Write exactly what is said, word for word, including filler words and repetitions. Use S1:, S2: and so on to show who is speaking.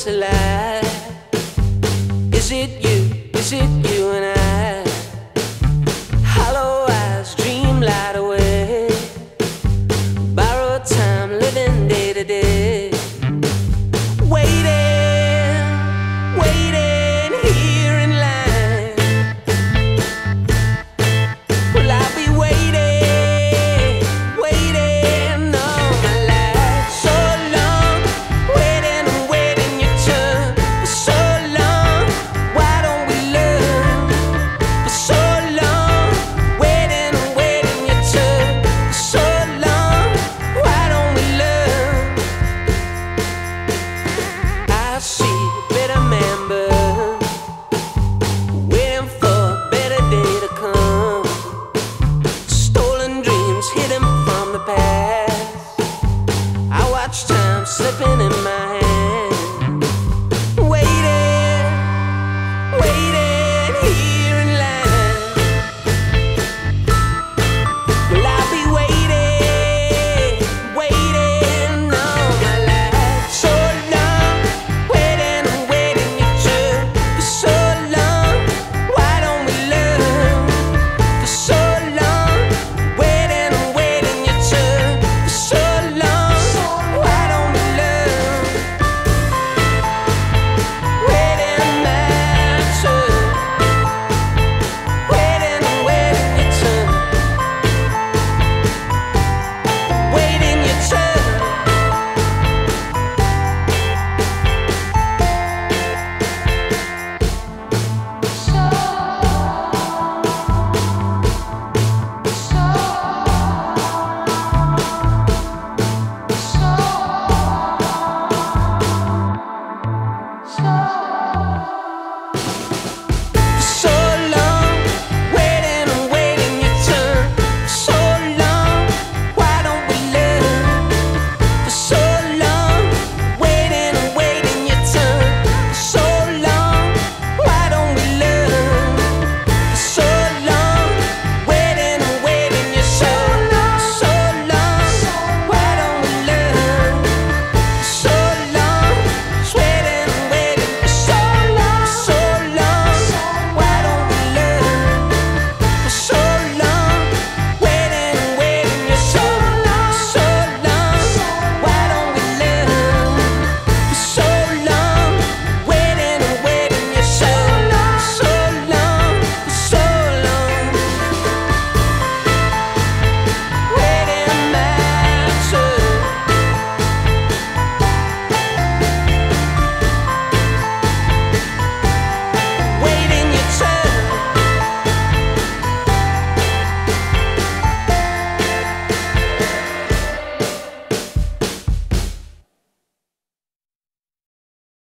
S1: a lie. Is it you, is it you and I? Hollow eyes, dream light away. Borrowed time, living day to day. Waiting, waiting here in line. Will I be waiting, waiting all my life? So long, waiting and waiting your turn. For so long, why don't we learn? For so long, waiting and waiting your turn. For so long, why don't we learn? I see bitter man burn, waiting for a better day to come. Stolen dreams hidden from the past. I watch time slipping in my